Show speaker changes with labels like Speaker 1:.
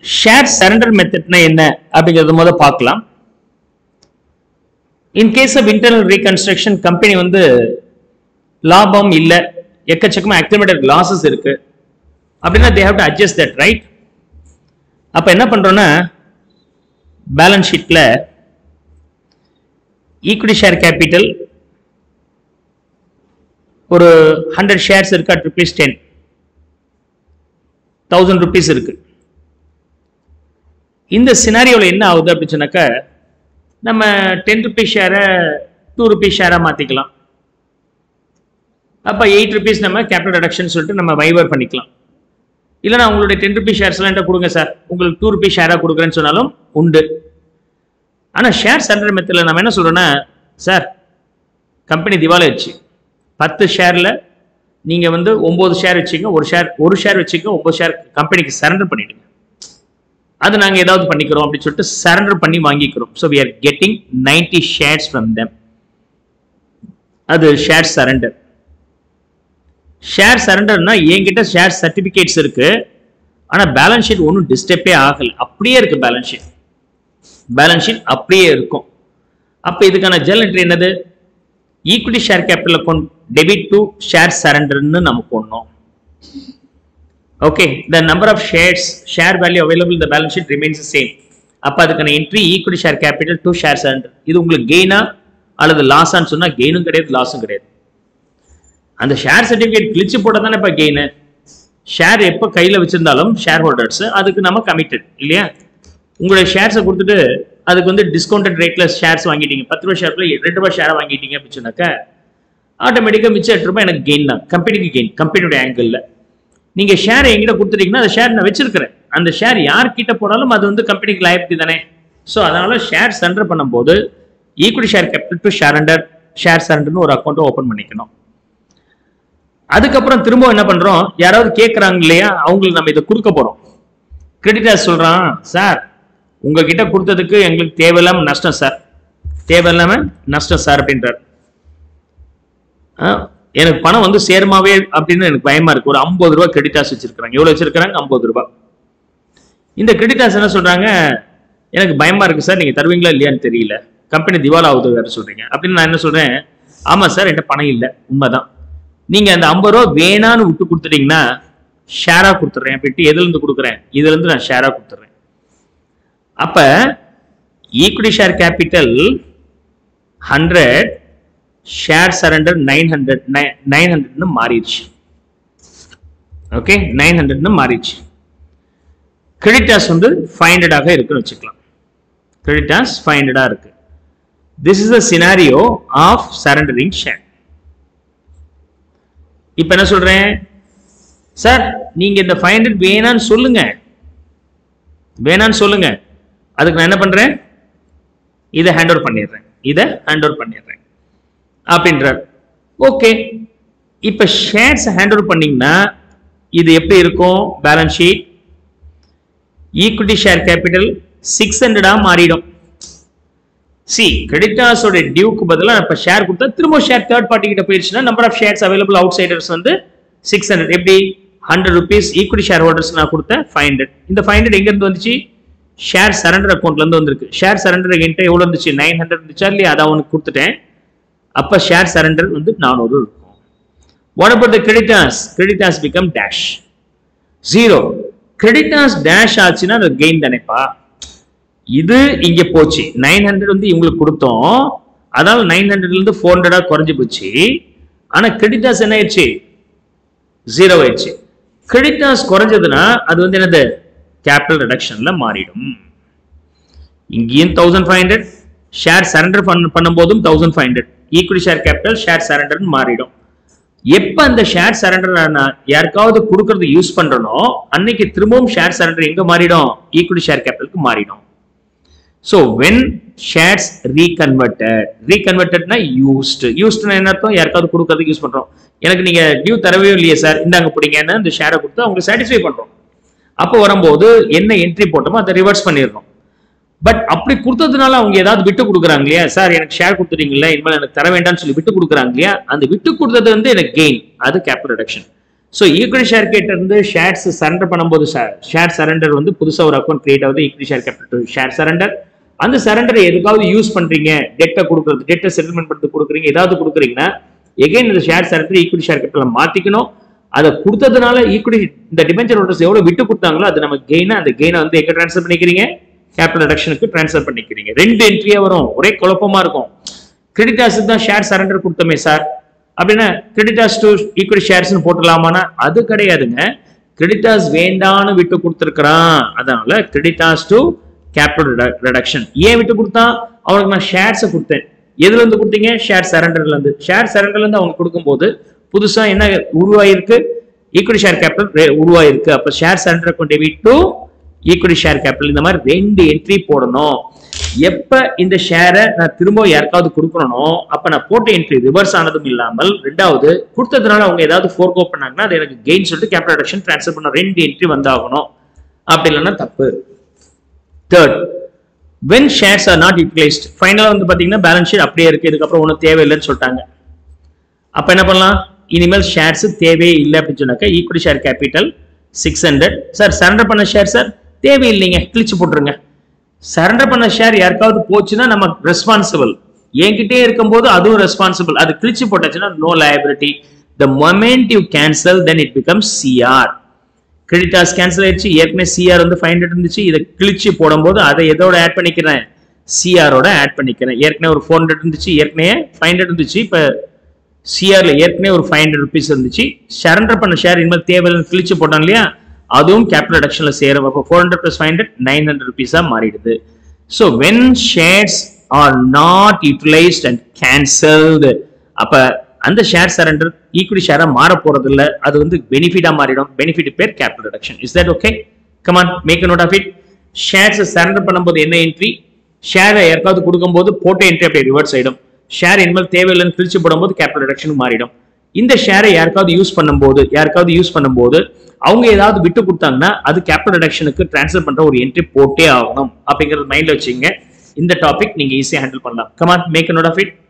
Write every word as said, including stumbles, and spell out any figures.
Speaker 1: Share surrender மெத்தட்னா என்ன அப்படிங்கறது முதல்ல பார்க்கலாம். In case of internal reconstruction company வந்து லாபம் இல்ல, எக்கச்சக்கமா அக்யூமுலேட்டட் லாசஸ் இருக்கு அப்படின்னா they have to adjust that, right? அப்ப என்ன பண்றோம்னா பேலன்ஸ் ஷீட்ல ஈக்விட்டி ஷேர் கேபிட்டல் ஒரு ஹண்ட்ரட் ஷேர்ஸ் இருக்கு at rupees ten thousand rupees இருக்கு. இந்த சினாரியோல என்ன ஆகுது அப்படின்னு சொன்னாக்க நம்ம டென் ருபீஸ் ஷேரை டூ ருபீஸ் ஷேரா மாத்திக்கலாம். அப்ப எயிட் ருபீஸ் நம்ம கேபிட்டல் ரிடக்ஷன் சொல்லிட்டு நம்ம வைவர் பண்ணிக்கலாம். இல்லைன்னா உங்களுடைய டென் ருபீஸ் ஷேர்ஸ் எல்லாம் கொடுங்க சார், உங்களுக்கு டூ ருபீஸ் ஷேரா கொடுக்குறேன்னு சொன்னாலும் உண்டு. ஆனா ஷேர் சரண்டர் மெத்தட்ல நம்ம என்ன சொல்றோம்னா, சார் கம்பெனி திவாலி ஆச்சு, பத்து ஷேர்ல நீங்க வந்து ஒன்பது ஷேர் வச்சுங்க, ஒரு ஷேர் ஒரு ஷேர் வச்சுங்க, ஒன்பது ஷேர் கம்பெனிக்கு சரண்டர் பண்ணிடுங்க, அது நாங்க ஏதாவது பண்ணிக்கிறோம் அப்படின்னு சொல்லிட்டு சரண்டர் பண்ணி வாங்கிக்கிறோம். So we are getting ninety shares from them. அது ஷேர் சரண்டர். ஷேர் சரண்டர்னா என்கிட்ட ஷேர் சர்டிபிகேட்ஸ் இருக்கு, ஆனா பேலன்ஸ் ஷீட் ஒன்றும் டிஸ்டர்பே ஆகல, அப்படியே இருக்கு பேலன்ஸ் ஷீட். பேலன்ஸ் ஷீட் அப்படியே இருக்கும். அப்ப இதுக்கான ஜெல் என்ட்ரி என்னது? Equity share capital account debit to share சரண்டர்னு நம்ம போடணும். Okay, the number of shares, share value available in the balance sheet remains the same. அப்ப அதுக்கான entry equity share capital to share surrender. இது உங்களுக்கு கெயினா அல்லது லாஸான்னு சொன்னா கெயினும் கிடையாது, லாஸும் கிடையாது. அந்த ஷேர் சர்டிபிகேட் கிழிச்சு போட்டா தானே இப்ப கெயின். ஷேர் எப்ப கையில வச்சிருந்தாலும் ஷேர் ஹோல்டர்ஸ் அதுக்கு நம்ம கமிட்டட் இல்லையா? உங்களுடைய ஷேர்ஸை கொடுத்துட்டு அதுக்கு வந்து டிஸ்கவுண்டட் ரேட்ல ஷேர்ஸ் வாங்கிட்டீங்க, பத்து ரூபாய் ஷேர்ல ரெண்டு ரூபாய் ஷேரை வாங்கிட்டீங்க அப்படின்னு சொன்னாக்க ஆட்டோமேட்டிக்கா மிச்சம் எட்டு ரூபாய் எனக்கு கெயின் தான், கம்பெனிக்கு கெயின், கம்பெனியோட ஆங்கிள். நீங்க ஷேர் எங்கிட்ட கொடுத்துட்டீங்கன்னா அந்த ஷேர் நான் வச்சிருக்கிறேன், அந்த ஷேர் யார் கிட்ட போனாலும் அது வந்து கம்பெனிக்கு லைபிலிட்டி தானே. ஸோ அதனால ஷேர் சரண்டர் பண்ணும்போது equity share capital to share share சரண்டர்னு ஒரு அக்கௌண்ட் ஓபன் பண்ணிக்கணும். அதுக்கப்புறம் திரும்ப என்ன பண்றோம், யாராவது கேட்கறாங்க இல்லையா, அவங்களுக்கு நம்ம இதை கொடுக்க போறோம். கிரெடிட்டர்ஸ் சொல்றான், சார் உங்ககிட்ட கொடுத்ததுக்கு எங்களுக்கு தேவையில்லாம நஷ்டம் சார், தேவையில்லாம நஷ்டம் சார் அப்படின்றார். எனக்கு பணம் வந்து சேர்மாவே அப்படின்னு எனக்கு பயமா இருக்கு. ஒரு ஐம்பது ரூபாய் கிரெடிட்டாஸ் வச்சிருக்காங்க. எவ்வளவு வச்சிருக்காங்க? ஐம்பது ரூபாய். இந்த கிரெடிட்டாஸ் என்ன சொல்றாங்க, எனக்கு பயமா இருக்கு சார், நீங்க தருவீங்களா இல்லையான்னு தெரியல, கம்பெனி திவால் ஆகுது வேற சொல்றீங்க அப்படின்னு. நான் என்ன சொல்றேன், ஆமா சார் என்கிட்ட பணம் இல்லை, உண்மைதான். நீங்க அந்த ஐம்பது ரூபா வேணான்னு விட்டு கொடுத்துட்டீங்கன்னா ஷேரா கொடுத்துறேன் அப்படின்ட்டு. எதுல இருந்து கொடுக்குறேன்? இதுல இருந்து நான் ஷேரா கொடுத்துறேன். அப்ப equity share capital hundred, share surrender nine hundred nine ஹண்ட்ரட்னு மாறிடுச்சு. ஓகே, நைன் ஹண்ட்ரட்னு மாறிடுச்சு. கிரெடிட்டாஸ் வந்து ஃபைவ் ஹண்ட்ரடாக இருக்குன்னு வச்சுக்கலாம். கிரெடிட்டாஸ் ஃபைவ் ஹண்ட்ரடா இருக்கு. This is the scenario of surrendering share. இப்ப என்ன சொல்றேன், சார் நீங்க இந்த ஃபைவ் ஹண்ட்ரட் வேணான்னு சொல்லுங்க, வேணான்னு சொல்லுங்க, அதுக்கு நான் என்ன பண்றேன், இதை ஹேண்ட் ஓவர் பண்ணிடுறேன், இதை ஹேண்ட் ஓவர் பண்ணிடுறேன் அப்படின்றார். ஓகே, இப்ப ஷேர்ஸ் ஹேண்ட் ஓவர் பண்ணீங்கன்னா இது எப்படி இருக்கும்? Balance sheet equity share capital six ஹண்ட்ரடா மாறிடும். சி கிரெடிட்டார்ஸோட டியூக்கு பதிலாக இப்ப ஷேர் கொடுத்தா திரும்ப ஷேர் தேர்ட் பார்ட்டி கிட்ட போயிருச்சுன்னா number of shares available outsiders வந்து சிக்ஸ் ஹண்ட்ரட். எப்படி hundred rupees equity share holders நான் கொடுத்தேன் ஃபைவ் ஹண்ட்ரட். இந்த ஃபைவ் ஹண்ட்ரட் எங்க இருந்து வந்துச்சு? ஷேர் சரண்டர் அக்கௌண்ட்ல இருந்து வந்திருக்கு. ஷேர் சரண்டர் என்கிட்ட எவ்வளவு இருந்துச்சு? நைன் ஹண்ட்ரட் இருந்துச்சா இல்லையா? அதை அவனுக்கு கொடுத்துட்டேன். அப்ப ஷேர் சரண்டர் வந்து நானூறு இருக்கும். What about the creditors? Creditors become dash zero. Creditors dash ஆச்சுன்னா அது கெயின் தானேப்பா. இது இங்க போச்சு, நைன் ஹண்ட்ரட் வந்து இவங்களுக்கு கொடுத்தோம், அதனால நைன் ஹண்ட்ரட்ல இருந்து ஃபோர் ஹண்ட்ரடா குறைஞ்சு போச்சு. ஆனா கிரெடிட்டாஸ் என்ன ஆயிடுச்சு? ஜீரோ ஆயிடுச்சு. கிரெடிட்டாஸ் குறைஞ்சதுன்னா அது வந்து என்னது? கேபிட்டல் ரிடக்ஷன்ல மாறிடும். இங்கேயும் thousand five hundred, share surrender பண்ணும் போதும் thousand five hundred, equity share capital share surrender மாறிடும். எப்ப அந்த ஷேர் சரண்டர் நான் யாருக்காவது கொடுக்கறது யூஸ் பண்றனோ அன்னைக்கு திரும்பவும் ஷேர் சரண்டர் எங்க மாறிடும்? ஈக்விட்டி ஷேர் கேபிட்டலுக்கு மாறிடும். So when shares reconverted, reconvertedனா used, usedனா என்ன அர்த்தம்? யாருக்காவது கொடுக்கறதுக்கு யூஸ் பண்றோம். எனக்கு நீங்க டியூ தரவே இல்லையே சார், இந்தாங்க பிடிங்கன்னு அந்த ஷேரை கொடுத்து அவங்க சாட்டிஸ்ஃபை பண்றோம். அப்போ வரும்போது என்ன என்ட்ரி போட்டோமோ அதை ரிவர்ஸ் பண்ணிடுறோம். பட் அப்படி கொடுத்ததுனால அவங்க ஏதாவது விட்டு கொடுக்குறாங்க இல்லையா, சார் எனக்கு ஷேர் கொடுத்துட்டீங்களா, இனிமேல் எனக்கு தர வேண்டாம்னு சொல்லி விட்டு கொடுக்குறாங்க இல்லையா, அந்த விட்டு கொடுத்தது வந்து எனக்கு கெயின், அது capital reduction. So equity share கேட்ட இருந்து ஷேர்ஸ் சரண்டர் பண்ணும்போது ஷேர் சரண்டர் வந்து புதுசாக ஒரு அக்கௌண்ட் கிரியேட் ஆகுது equity share capital share surrender. அந்த சரண்டரை எதுக்காவது யூஸ் பண்றீங்க, டெட்டை கொடுக்குறது, டெட்டை செட்டில்மெண்ட் பண்ணுறது கொடுக்குறீங்க, ஏதாவது கொடுக்குறீங்கன்னா எகைன் இந்த share surrender equity share capital மாத்திக்கணும். அதை கொடுத்ததுனால ஈக்விட்டி இந்த டிபெஞ்சர் ஹோல்டர்ஸ் எவ்வளவு விட்டு கொடுத்தாங்களோ அது நம்ம கெயினா அந்த கெயினை வந்து எங்க ட்ரான்ஸ்ஃபர் பண்ணிக்கிறீங்க, கேபிட்டல் ரிடக்ஷனுக்கு ட்ரான்ஸ்ஃபர் பண்ணிக்கிறீங்க. ரெண்டு என்ட்ரியா வரும், ஒரே குழப்பமா இருக்கும். கிரெடிட்டார்ஸுக்கு தான் ஷேர் சரண்டர் கொடுத்தோமே சார் அப்படின்னா கிரெடிட்டார்ஸ் டு ஈக்விட்டி ஷேர்ஸ்னு போட்டுடலாமான்னா அது கிடையாதுங்க. கிரெடிட்டார்ஸ் வேண்டான்னு விட்டு கொடுத்துருக்கிறான், அதனால கிரெடிட்டார்ஸ் டு கேபிட்டல் ரிடக்ஷன். ஏன் விட்டு கொடுத்தான்? அவனுக்கு நான் ஷேர்ஸை கொடுத்தேன். எதுல இருந்து கொடுத்தீங்க? ஷேர் சரண்டர்ல இருந்து. ஷேர் சரண்டர்ல இருந்து அவங்க கொடுக்கும்போது புதுசா என்ன உருவாயிருக்கு? ஈக்விட்டி ஷேர் கேபிட்டல் உருவாயிருக்கு. அப்ப ஷேர் சரண்டர் கொண்டு விட்டு ஈக்விட்டி ஷேர் கேபிட்டல் இந்த மாதிரி ரெண்டு என்ட்ரி போடணும். எப்ப இந்த ஷேரை நான் திரும்ப யாருக்காவது கொடுக்கணும் அப்ப நான் போட்ட என்ட்ரி ரிவர்ஸ் ஆனதும் இல்லாமல் ரெண்டாவது கொடுத்ததுனால அவங்க ஏதாவது ஃபோர்கோ பண்ணாங்கன்னா அது எனக்கு கெயின் சொல்லிட்டு கேபிட்டல் ரிடக்ஷன் ட்ரான்ஸ்ஃபர் பண்ண ரெண்டு என்ட்ரி வந்தாகணும். அப்படி இல்லைன்னா தப்பு. Third, when shares are not utilized, ஃபைனலா வந்து பாத்தீங்கன்னா பேலன்ஸ் ஷீட் அப்படியே இருக்கு, இதுக்கப்புறம் ஒன்றும் தேவையில்லைன்னு சொல்லிட்டாங்க. அப்ப என்ன பண்ணலாம்? இனிமேல் ஷேர்ஸ் தேவையே இல்லை அப்படின்னு சொன்னாக்கா equity share capital six hundred sir surrender பண்ண ஷேர் சார் தேவையில்லைங்க, கிழிச்சு போட்டுருங்க. சரண்டர் பண்ண ஷேர் யாருக்காவது போச்சுன்னா நம்ம ரெஸ்பான்சிபிள், என்கிட்டே இருக்கும்போது அதுவும் ரெஸ்பான்சிபிள். அது கிழிச்சு போட்டாச்சுன்னா no liability. The moment you cancel then it becomes CR. Creditors cancel ஆயிடுச்சு, ஏற்கனவே சிஆர் வந்து ஃபைவ் ஹண்ட்ரட் இருந்துச்சு, இதை கிழிச்சு போடும்போது அதை எதோட ஆட் பண்ணிக்கிறேன்? சிஆரோட ஆட் பண்ணிக்கிறேன். ஏற்கனவே ஒரு ஃபோர் ஹண்ட்ரட் இருந்துச்சு, ஏற்கனவே ஃபைவ் ஹண்ட்ரட் இருந்துச்சு, இப்போ சிஆர்ல ஏற்கனவே ஒரு ஃபைவ் ஹண்ட்ரட் ருபீஸ் இருந்துச்சு. சரண்டர் பண்ண ஷேர் இனிமேல் தேவையில்லை கிழிச்சு போட்டான் இல்லையா, அதுவும் கேபிட்டல் ரிடக்ஷன்ல சேரும். அப்போ four hundred plus five hundred nine hundred ருபீஸா மாறிடுது. So when shares are not utilised and cancelled, அப்ப அந்த ஷேர் சரண்டர் ஈக்விட்டி ஷேரா மாற போறது இல்ல, அது வந்து பெனிஃபிட்டா மாறிடும். பெனிஃபிட் பேர் capital reduction. Is that okay? Come on, make a note of it. Shares surrender பண்ணும்போது என்ன என்ட்ரி, ஷேரை யாருக்காவது கொடுக்கும்போது போட்ட என்ட்ரி அப்படியே ரிவர்ஸ் ஆயிடும். ஷேர் இனிமேல் தேவையில்லைன்னு பிரிச்சு போடும்போது கேபிட்டல் ரிடக்ஷன் மாறிடும். இந்த ஷேரை யாருக்காவது யூஸ் பண்ணும்போது யாருக்காவது யூஸ் பண்ணும்போது அவங்க ஏதாவது விட்டு கொடுத்தாங்கன்னா அது கேபிட்டல் ரிடக்ஷனுக்கு ட்ரான்ஸ்ஃபர் பண்ற ஒரு என்ட்ரி போட்டே ஆகணும் அப்படிங்கறது மைண்ட்ல வச்சுங்க. இந்த டாபிக் நீங்க ஈஸியா ஹேண்டில் பண்ணலாம். Come on, make a note of it.